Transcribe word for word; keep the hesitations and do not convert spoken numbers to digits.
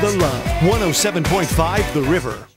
the love. one oh seven point five The River.